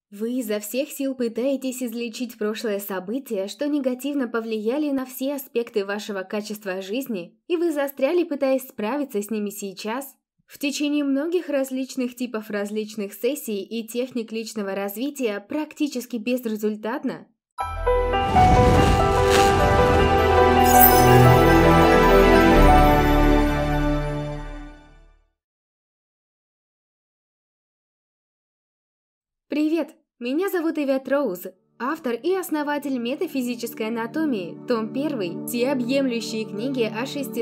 Вы изо всех сил пытаетесь излечить прошлое события, что негативно повлияли на все аспекты вашего качества жизни, и вы застряли, пытаясь справиться с ними сейчас. В течение многих различных типов различных сессий и техник личного развития практически безрезультатно. Привет! Меня зовут Ивет Роуз, автор и основатель метафизической анатомии, том 1, всеобъемлющие книги о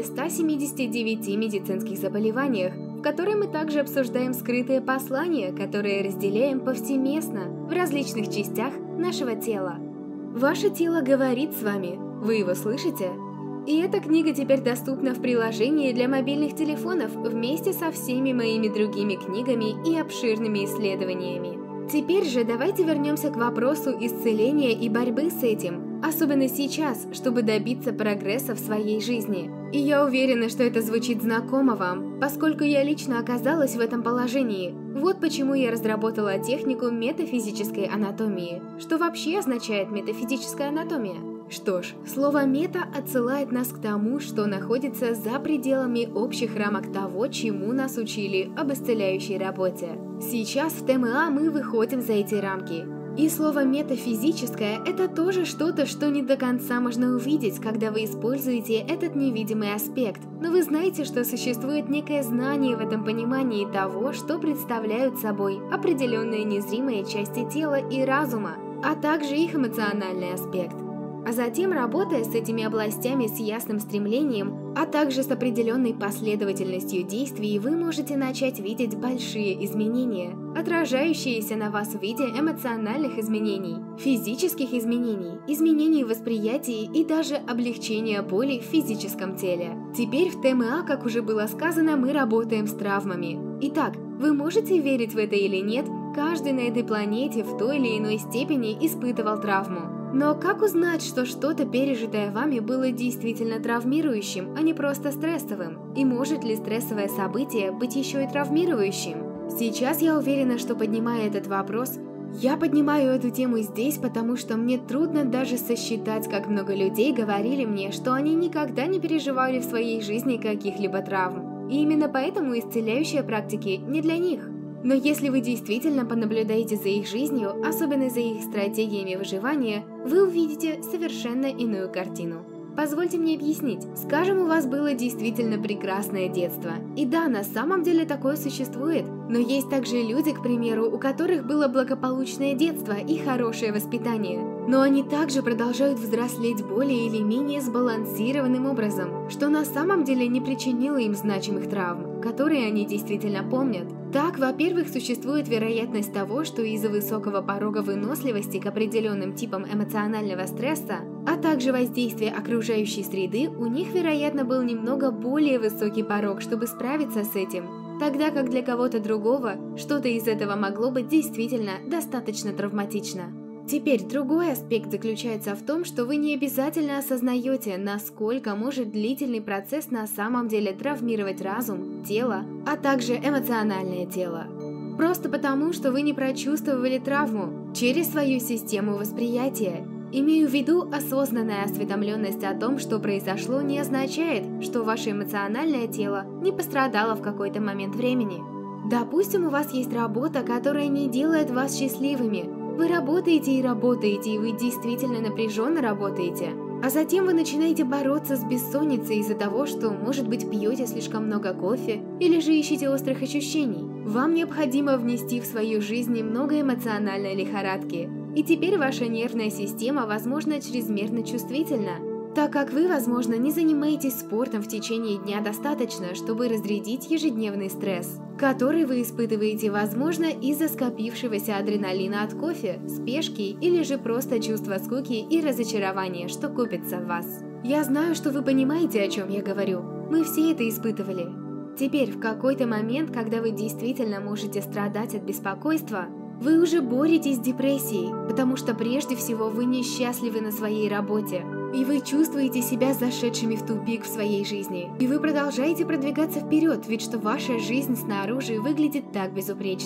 679 медицинских заболеваниях, в которой мы также обсуждаем скрытые послания, которые разделяем повсеместно в различных частях нашего тела. Ваше тело говорит с вами, вы его слышите? И эта книга теперь доступна в приложении для мобильных телефонов вместе со всеми моими другими книгами и обширными исследованиями. Теперь же давайте вернемся к вопросу исцеления и борьбы с этим, особенно сейчас, чтобы добиться прогресса в своей жизни. И я уверена, что это звучит знакомо вам, поскольку я лично оказалась в этом положении. Вот почему я разработала технику метафизической анатомии. Что вообще означает метафизическая анатомия? Что ж, слово «мета» отсылает нас к тому, что находится за пределами общих рамок того, чему нас учили об исцеляющей работе. Сейчас в ТМА мы выходим за эти рамки. И слово «метафизическое» — это тоже что-то, что не до конца можно увидеть, когда вы используете этот невидимый аспект. Но вы знаете, что существует некое знание в этом понимании того, что представляют собой определенные незримые части тела и разума, а также их эмоциональный аспект. А затем, работая с этими областями с ясным стремлением, а также с определенной последовательностью действий, вы можете начать видеть большие изменения, отражающиеся на вас в виде эмоциональных изменений, физических изменений, изменений в восприятии и даже облегчения боли в физическом теле. Теперь в ТМА, как уже было сказано, мы работаем с травмами. Итак, вы можете верить в это или нет, каждый на этой планете в той или иной степени испытывал травму. Но как узнать, что что-то, пережитое вами, было действительно травмирующим, а не просто стрессовым? И может ли стрессовое событие быть еще и травмирующим? Сейчас я уверена, что, поднимая этот вопрос, я поднимаю эту тему здесь, потому что мне трудно даже сосчитать, как много людей говорили мне, что они никогда не переживали в своей жизни каких-либо травм. И именно поэтому исцеляющие практики не для них. Но если вы действительно понаблюдаете за их жизнью, особенно за их стратегиями выживания, вы увидите совершенно иную картину. Позвольте мне объяснить. Скажем, у вас было действительно прекрасное детство. И да, на самом деле такое существует. Но есть также люди, к примеру, у которых было благополучное детство и хорошее воспитание. Но они также продолжают взрослеть более или менее сбалансированным образом, что на самом деле не причинило им значимых травм, которые они действительно помнят. Так, во-первых, существует вероятность того, что из-за высокого порога выносливости к определенным типам эмоционального стресса, а также воздействия окружающей среды, у них, вероятно, был немного более высокий порог, чтобы справиться с этим, тогда как для кого-то другого что-то из этого могло быть действительно достаточно травматично. Теперь другой аспект заключается в том, что вы не обязательно осознаете, насколько может длительный процесс на самом деле травмировать разум, тело, а также эмоциональное тело. Просто потому, что вы не прочувствовали травму через свою систему восприятия. Имею в виду, осознанная осведомленность о том, что произошло, не означает, что ваше эмоциональное тело не пострадало в какой-то момент времени. Допустим, у вас есть работа, которая не делает вас счастливыми. Вы работаете, и вы действительно напряженно работаете. А затем вы начинаете бороться с бессонницей из-за того, что, может быть, пьете слишком много кофе или же ищете острых ощущений. Вам необходимо внести в свою жизнь немного эмоциональной лихорадки. И теперь ваша нервная система, возможно, чрезмерно чувствительна, так как вы, возможно, не занимаетесь спортом в течение дня достаточно, чтобы разрядить ежедневный стресс, который вы испытываете, возможно, из-за скопившегося адреналина от кофе, спешки или же просто чувства скуки и разочарования, что копится в вас. Я знаю, что вы понимаете, о чем я говорю. Мы все это испытывали. Теперь, в какой-то момент, когда вы действительно можете страдать от беспокойства, вы уже боретесь с депрессией, потому что прежде всего вы несчастливы на своей работе, и вы чувствуете себя зашедшими в тупик в своей жизни, и вы продолжаете продвигаться вперед, ведь что ваша жизнь снаружи выглядит так безупречно.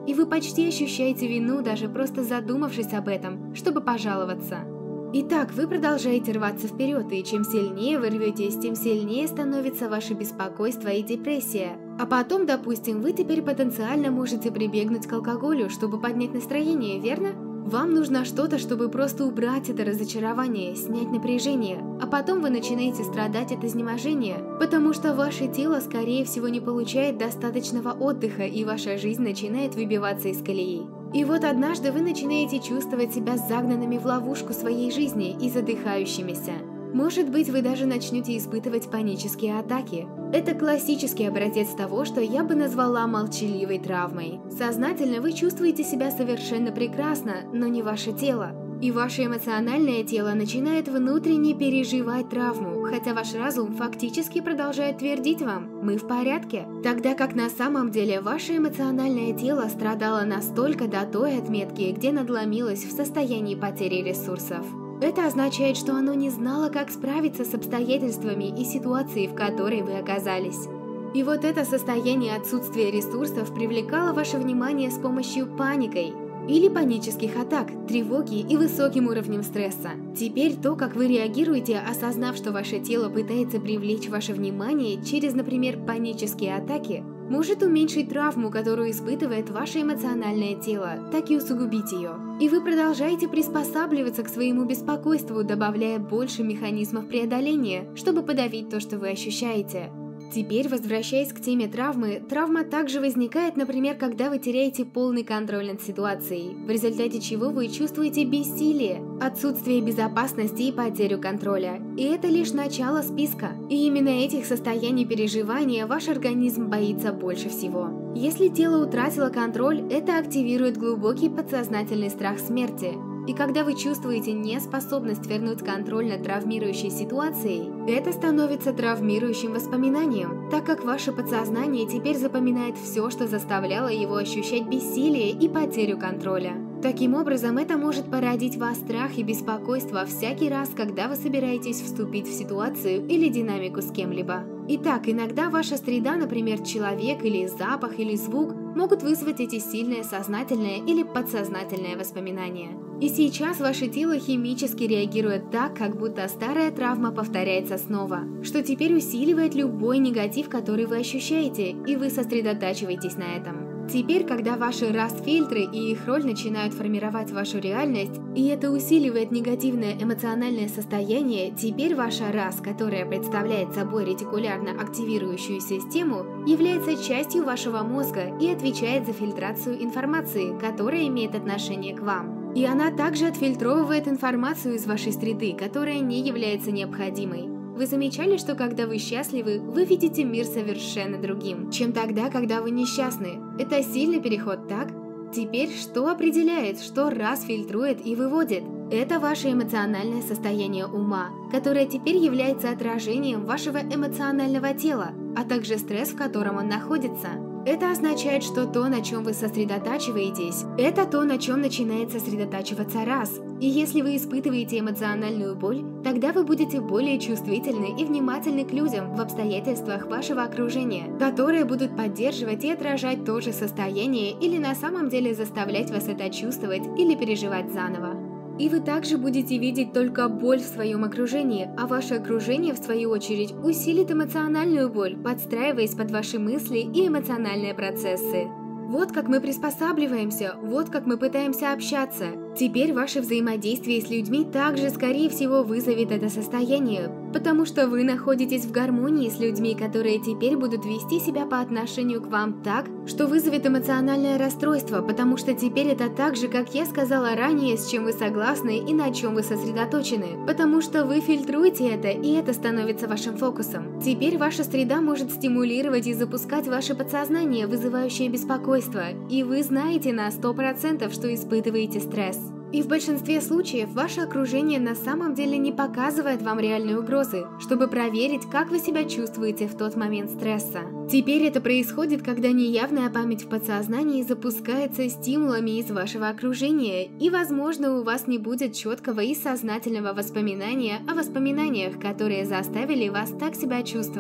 и вы почти ощущаете вину, даже просто задумавшись об этом, чтобы пожаловаться. Итак, вы продолжаете рваться вперед, и чем сильнее вы рветесь, тем сильнее становится ваше беспокойство и депрессия. А потом, допустим, вы теперь потенциально можете прибегнуть к алкоголю, чтобы поднять настроение, верно? Вам нужно что-то, чтобы просто убрать это разочарование, снять напряжение, а потом вы начинаете страдать от изнеможения, потому что ваше тело, скорее всего, не получает достаточного отдыха, и ваша жизнь начинает выбиваться из колеи. И вот однажды вы начинаете чувствовать себя загнанными в ловушку своей жизни и задыхающимися. Может быть, вы даже начнете испытывать панические атаки. Это классический образец того, что я бы назвала молчаливой травмой. Сознательно вы чувствуете себя совершенно прекрасно, но не ваше тело. И ваше эмоциональное тело начинает внутренне переживать травму, хотя ваш разум фактически продолжает твердить вам «мы в порядке». Тогда как на самом деле ваше эмоциональное тело страдало настолько до той отметки, где надломилось в состоянии потери ресурсов. Это означает, что оно не знало, как справиться с обстоятельствами и ситуацией, в которой вы оказались. И вот это состояние отсутствия ресурсов привлекало ваше внимание с помощью паникой или панических атак, тревоги и высоким уровнем стресса. Теперь то, как вы реагируете, осознав, что ваше тело пытается привлечь ваше внимание через, например, панические атаки, может уменьшить травму, которую испытывает ваше эмоциональное тело, так и усугубить ее. И вы продолжаете приспосабливаться к своему беспокойству, добавляя больше механизмов преодоления, чтобы подавить то, что вы ощущаете. Теперь, возвращаясь к теме травмы, травма также возникает, например, когда вы теряете полный контроль над ситуацией, в результате чего вы чувствуете бессилие, отсутствие безопасности и потерю контроля. И это лишь начало списка. И именно этих состояний переживания ваш организм боится больше всего. Если тело утратило контроль, это активирует глубокий подсознательный страх смерти. И когда вы чувствуете неспособность вернуть контроль над травмирующей ситуацией, это становится травмирующим воспоминанием, так как ваше подсознание теперь запоминает все, что заставляло его ощущать бессилие и потерю контроля. Таким образом, это может породить в вас страх и беспокойство всякий раз, когда вы собираетесь вступить в ситуацию или динамику с кем-либо. Итак, иногда ваша среда, например, человек или запах или звук, могут вызвать эти сильные сознательные или подсознательные воспоминания. И сейчас ваше тело химически реагирует так, как будто старая травма повторяется снова, что теперь усиливает любой негатив, который вы ощущаете, и вы сосредотачиваетесь на этом. Теперь, когда ваши RAS-фильтры и их роль начинают формировать вашу реальность, и это усиливает негативное эмоциональное состояние, теперь ваша RAS, которая представляет собой ретикулярно активирующую систему, является частью вашего мозга и отвечает за фильтрацию информации, которая имеет отношение к вам. И она также отфильтровывает информацию из вашей среды, которая не является необходимой. Вы замечали, что когда вы счастливы, вы видите мир совершенно другим, чем тогда, когда вы несчастны? Это сильный переход, так? Теперь что определяет, что RAS фильтрует и выводит? Это ваше эмоциональное состояние ума, которое теперь является отражением вашего эмоционального тела, а также стресс, в котором он находится. Это означает, что то, на чем вы сосредотачиваетесь, это то, на чем начинает сосредотачиваться RAS. И если вы испытываете эмоциональную боль, тогда вы будете более чувствительны и внимательны к людям в обстоятельствах вашего окружения, которые будут поддерживать и отражать то же состояние или на самом деле заставлять вас это чувствовать или переживать заново. И вы также будете видеть только боль в своем окружении, а ваше окружение, в свою очередь, усилит эмоциональную боль, подстраиваясь под ваши мысли и эмоциональные процессы. Вот как мы приспосабливаемся, вот как мы пытаемся общаться. Теперь ваше взаимодействие с людьми также, скорее всего, вызовет это состояние, потому что вы находитесь в гармонии с людьми, которые теперь будут вести себя по отношению к вам так, что вызовет эмоциональное расстройство, потому что теперь это так же, как я сказала ранее, с чем вы согласны и на чем вы сосредоточены, потому что вы фильтруете это, и это становится вашим фокусом. Теперь ваша среда может стимулировать и запускать ваше подсознание, вызывающее беспокойство, и вы знаете на 100%, что испытываете стресс. И в большинстве случаев ваше окружение на самом деле не показывает вам реальной угрозы, чтобы проверить, как вы себя чувствуете в тот момент стресса. Теперь это происходит, когда неявная память в подсознании запускается стимулами из вашего окружения, и, возможно, у вас не будет четкого и сознательного воспоминания о воспоминаниях, которые заставили вас так себя чувствовать.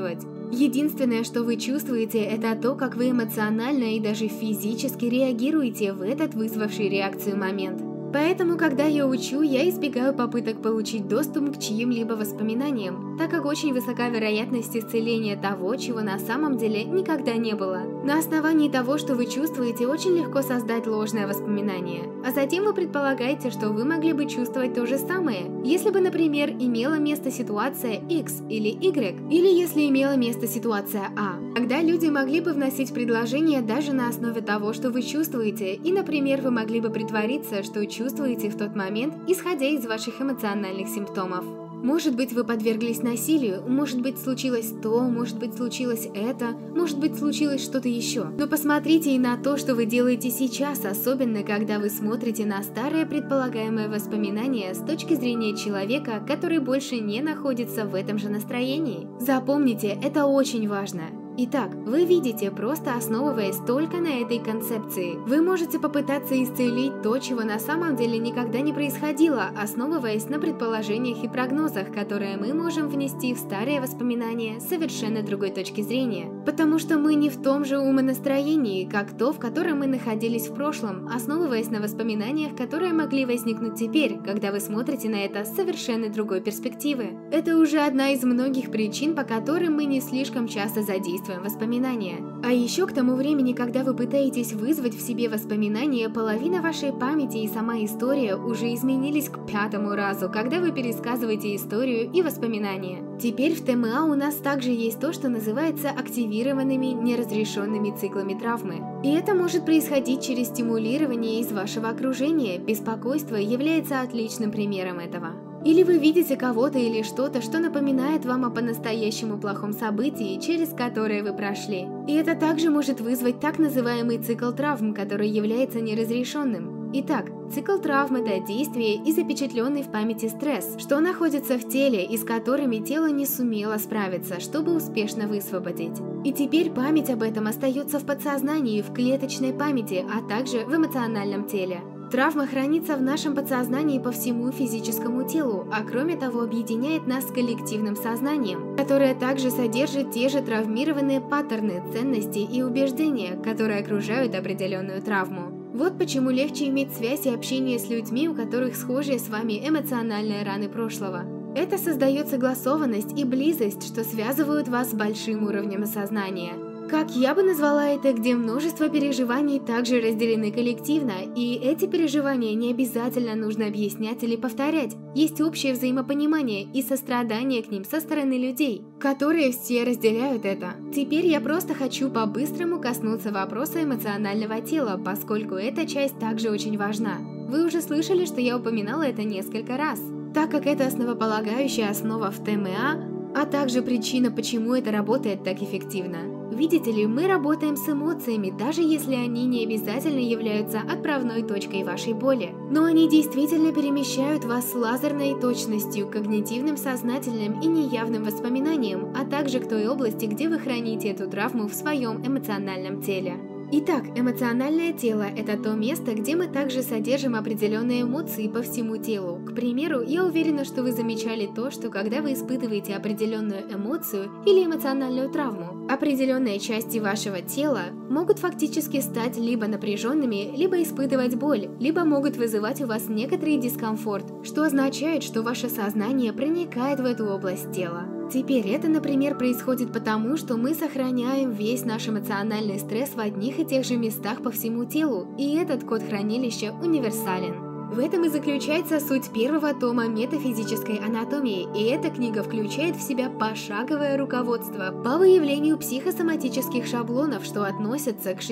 Единственное, что вы чувствуете, это то, как вы эмоционально и даже физически реагируете в этот вызвавший реакцию момент. Поэтому, когда я учу, я избегаю попыток получить доступ к чьим-либо воспоминаниям, так как очень высока вероятность исцеления того, чего на самом деле никогда не было. На основании того, что вы чувствуете, очень легко создать ложное воспоминание, а затем вы предполагаете, что вы могли бы чувствовать то же самое, если бы, например, имела место ситуация X или Y, или если имела место ситуация А. Тогда люди могли бы вносить предложения даже на основе того, что вы чувствуете, и, например, вы могли бы притвориться, что чувствуете в тот момент, исходя из ваших эмоциональных симптомов. Может быть, вы подверглись насилию, может быть, случилось то, может быть, случилось это, может быть, случилось что-то еще. Но посмотрите и на то, что вы делаете сейчас, особенно когда вы смотрите на старое предполагаемое воспоминание с точки зрения человека, который больше не находится в этом же настроении. Запомните, это очень важно. Итак, вы видите, просто основываясь только на этой концепции, вы можете попытаться исцелить то, чего на самом деле никогда не происходило, основываясь на предположениях и прогнозах, которые мы можем внести в старые воспоминания с совершенно другой точки зрения. Потому что мы не в том же умонастроении, как то, в котором мы находились в прошлом, основываясь на воспоминаниях, которые могли возникнуть теперь, когда вы смотрите на это с совершенно другой перспективы. Это уже одна из многих причин, по которым мы не слишком часто задействуем воспоминания. А еще к тому времени, когда вы пытаетесь вызвать в себе воспоминания, половина вашей памяти и сама история уже изменились к 5-му разу, когда вы пересказываете историю и воспоминания. Теперь в ТМА у нас также есть то, что называется активированными неразрешенными циклами травмы. И это может происходить через стимулирование из вашего окружения. Беспокойство является отличным примером этого. Или вы видите кого-то или что-то, что напоминает вам о по-настоящему плохом событии, через которое вы прошли. И это также может вызвать так называемый цикл травм, который является неразрешенным. Итак, цикл травм – это действие и запечатленный в памяти стресс, что находится в теле и с которыми тело не сумело справиться, чтобы успешно высвободить. И теперь память об этом остается в подсознании, в клеточной памяти, а также в эмоциональном теле. Травма хранится в нашем подсознании по всему физическому телу, а кроме того объединяет нас с коллективным сознанием, которое также содержит те же травмированные паттерны, ценности и убеждения, которые окружают определенную травму. Вот почему легче иметь связь и общение с людьми, у которых схожие с вами эмоциональные раны прошлого. Это создает согласованность и близость, что связывают вас с большим уровнем осознания. Как я бы назвала это, где множество переживаний также разделены коллективно, и эти переживания не обязательно нужно объяснять или повторять. Есть общее взаимопонимание и сострадание к ним со стороны людей, которые все разделяют это. Теперь я просто хочу по-быстрому коснуться вопроса эмоционального тела, поскольку эта часть также очень важна. Вы уже слышали, что я упоминала это несколько раз. Так как это основополагающая основа в ТМА, а также причина, почему это работает так эффективно. Видите ли, мы работаем с эмоциями, даже если они не обязательно являются отправной точкой вашей боли. Но они действительно перемещают вас с лазерной точностью к когнитивным, сознательным и неявным воспоминаниям, а также к той области, где вы храните эту травму в своем эмоциональном теле. Итак, эмоциональное тело – это то место, где мы также содержим определенные эмоции по всему телу. К примеру, я уверена, что вы замечали то, что когда вы испытываете определенную эмоцию или эмоциональную травму, определенные части вашего тела могут фактически стать либо напряженными, либо испытывать боль, либо могут вызывать у вас некоторый дискомфорт, что означает, что ваше сознание проникает в эту область тела. Теперь это, например, происходит потому, что мы сохраняем весь наш эмоциональный стресс в одних и тех же местах по всему телу, и этот код хранилища универсален. В этом и заключается суть первого тома метафизической анатомии, и эта книга включает в себя пошаговое руководство по выявлению психосоматических шаблонов, что относятся к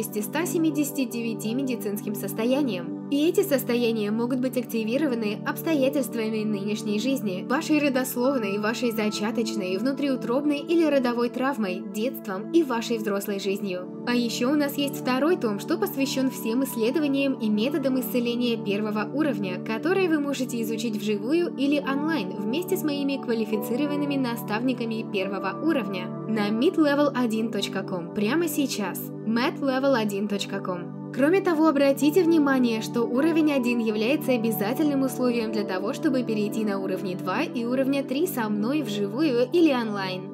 679 медицинским состояниям. И эти состояния могут быть активированы обстоятельствами нынешней жизни, вашей родословной, вашей зачаточной, внутриутробной или родовой травмой, детством и вашей взрослой жизнью. А еще у нас есть второй том, что посвящен всем исследованиям и методам исцеления первого уровня, которые вы можете изучить вживую или онлайн вместе с моими квалифицированными наставниками первого уровня на meetlevel1.com прямо сейчас. meetlevel1.com. Кроме того, обратите внимание, что уровень 1 является обязательным условием для того, чтобы перейти на уровни 2 и уровня 3 со мной вживую или онлайн.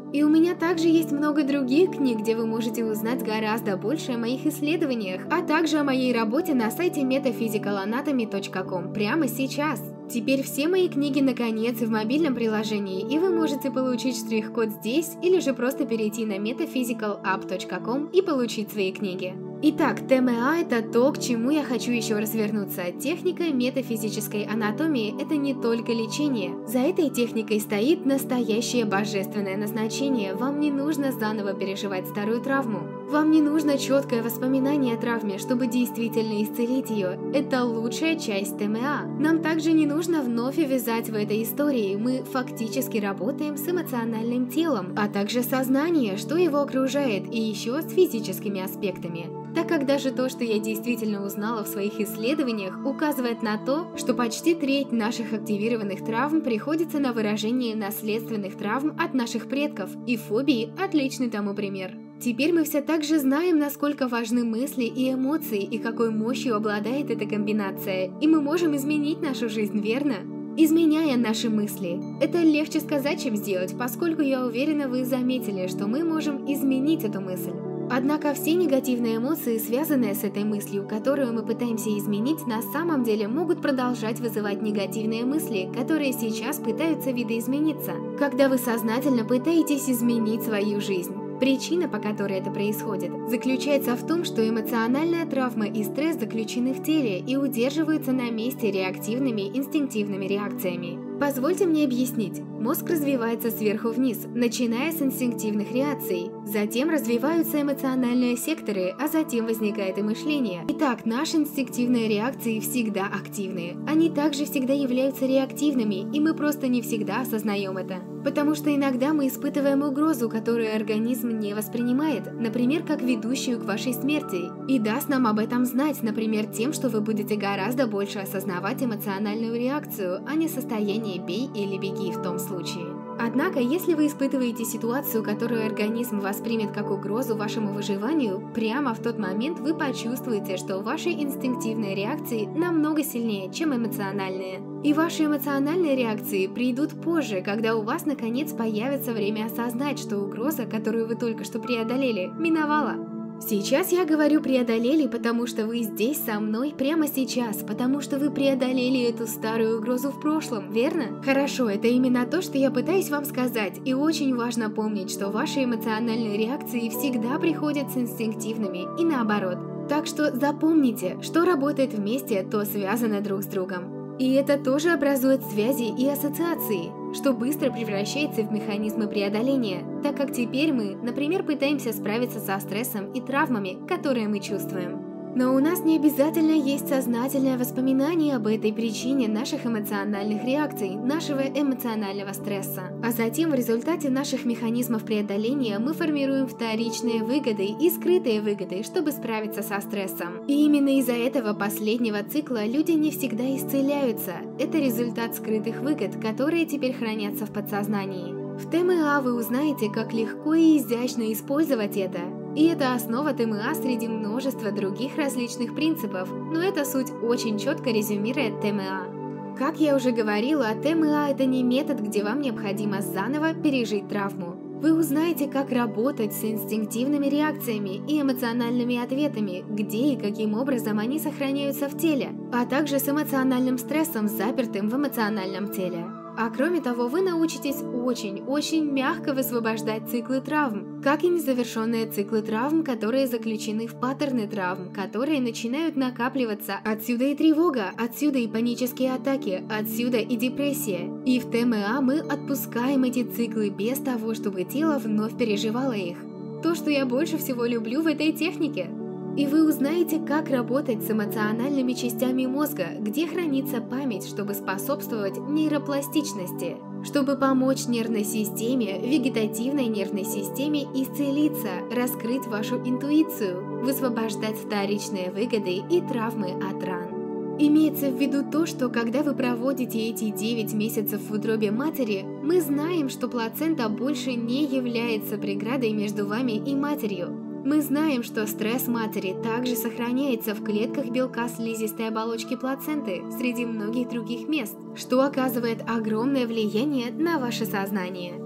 И у меня также есть много других книг, где вы можете узнать гораздо больше о моих исследованиях, а также о моей работе на сайте metaphysicalанатоми.com прямо сейчас. Теперь все мои книги наконец в мобильном приложении, и вы можете получить штрих-код здесь или же просто перейти на metaphysicalapp.com и получить свои книги. Итак, ТМА – это то, к чему я хочу еще раз вернуться. Техника метафизической анатомии – это не только лечение. За этой техникой стоит настоящее божественное назначение. Вам не нужно заново переживать старую травму. Вам не нужно четкое воспоминание о травме, чтобы действительно исцелить ее. Это лучшая часть ТМА. Нам также не нужно вновь увязать в этой истории. Мы фактически работаем с эмоциональным телом, а также сознание, что его окружает, и еще с физическими аспектами. Так как даже то, что я действительно узнала в своих исследованиях, указывает на то, что почти треть наших активированных травм приходится на выражение наследственных травм от наших предков, и фобии – отличный тому пример. Теперь мы все также знаем, насколько важны мысли и эмоции, и какой мощью обладает эта комбинация, и мы можем изменить нашу жизнь, верно? Изменяя наши мысли. Это легче сказать, чем сделать, поскольку я уверена, вы заметили, что мы можем изменить эту мысль. Однако все негативные эмоции, связанные с этой мыслью, которую мы пытаемся изменить, на самом деле могут продолжать вызывать негативные мысли, которые сейчас пытаются видоизмениться, когда вы сознательно пытаетесь изменить свою жизнь. Причина, по которой это происходит, заключается в том, что эмоциональная травма и стресс заключены в теле и удерживаются на месте реактивными инстинктивными реакциями. Позвольте мне объяснить. Мозг развивается сверху вниз, начиная с инстинктивных реакций. Затем развиваются эмоциональные секторы, а затем возникает и мышление. Итак, наши инстинктивные реакции всегда активны. Они также всегда являются реактивными, и мы просто не всегда осознаем это. Потому что иногда мы испытываем угрозу, которую организм не воспринимает, например, как ведущую к вашей смерти, и даст нам об этом знать, например, тем, что вы будете гораздо больше осознавать эмоциональную реакцию, а не состояние «бей или беги» в том случае. Однако, если вы испытываете ситуацию, которую организм воспримет как угрозу вашему выживанию, прямо в тот момент вы почувствуете, что ваши инстинктивные реакции намного сильнее, чем эмоциональные. И ваши эмоциональные реакции придут позже, когда у вас наконец появится время осознать, что угроза, которую вы только что преодолели, миновала. Сейчас я говорю «преодолели», потому что вы здесь со мной прямо сейчас, потому что вы преодолели эту старую угрозу в прошлом, верно? Хорошо, это именно то, что я пытаюсь вам сказать, и очень важно помнить, что ваши эмоциональные реакции всегда приходят с инстинктивными и наоборот. Так что запомните, что работает вместе, то связано друг с другом. И это тоже образует связи и ассоциации, что быстро превращается в механизмы преодоления, так как теперь мы, например, пытаемся справиться со стрессом и травмами, которые мы чувствуем. Но у нас не обязательно есть сознательное воспоминание об этой причине наших эмоциональных реакций, нашего эмоционального стресса. А затем в результате наших механизмов преодоления мы формируем вторичные выгоды и скрытые выгоды, чтобы справиться со стрессом. И именно из-за этого последнего цикла люди не всегда исцеляются. Это результат скрытых выгод, которые теперь хранятся в подсознании. В ТМА вы узнаете, как легко и изящно использовать это. И это основа ТМА среди множества других различных принципов, но эта суть очень четко резюмирует ТМА. Как я уже говорила, ТМА – это не метод, где вам необходимо заново пережить травму. Вы узнаете, как работать с инстинктивными реакциями и эмоциональными ответами, где и каким образом они сохраняются в теле, а также с эмоциональным стрессом, запертым в эмоциональном теле. А кроме того, вы научитесь очень мягко высвобождать циклы травм, как и незавершенные циклы травм, которые заключены в паттерны травм, которые начинают накапливаться. Отсюда и тревога, отсюда и панические атаки, отсюда и депрессия. И в ТМА мы отпускаем эти циклы без того, чтобы тело вновь переживало их. То, что я больше всего люблю в этой технике. И вы узнаете, как работать с эмоциональными частями мозга, где хранится память, чтобы способствовать нейропластичности, чтобы помочь нервной системе, вегетативной нервной системе исцелиться, раскрыть вашу интуицию, высвобождать вторичные выгоды и травмы от ран. Имеется в виду то, что когда вы проводите эти 9 месяцев в утробе матери, мы знаем, что плацента больше не является преградой между вами и матерью. Мы знаем, что стресс матери также сохраняется в клетках белка слизистой оболочки плаценты среди многих других мест, что оказывает огромное влияние на ваше сознание.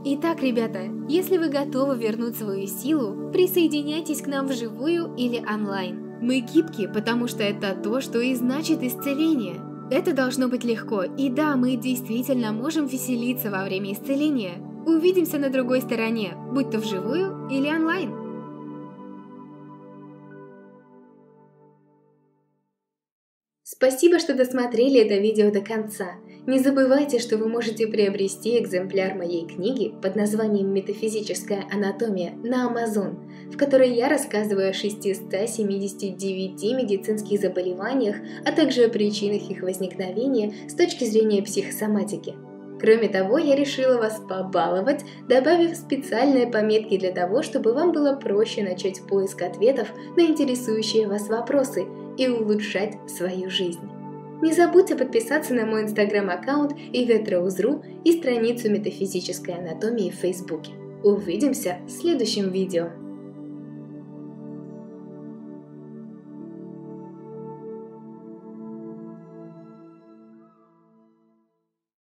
Итак, ребята, если вы готовы вернуть свою силу, присоединяйтесь к нам вживую или онлайн. Мы гибкие, потому что это то, что и значит исцеление. Это должно быть легко, и да, мы действительно можем веселиться во время исцеления. Увидимся на другой стороне, будь то вживую или онлайн. Спасибо, что досмотрели это видео до конца. Не забывайте, что вы можете приобрести экземпляр моей книги под названием «Метафизическая анатомия» на Amazon, в которой я рассказываю о 679 медицинских заболеваниях, а также о причинах их возникновения с точки зрения психосоматики. Кроме того, я решила вас побаловать, добавив специальные пометки для того, чтобы вам было проще начать поиск ответов на интересующие вас вопросы и улучшать свою жизнь. Не забудьте подписаться на мой инстаграм-аккаунт yvetterose.ru и страницу метафизической анатомии в Фейсбуке. Увидимся в следующем видео.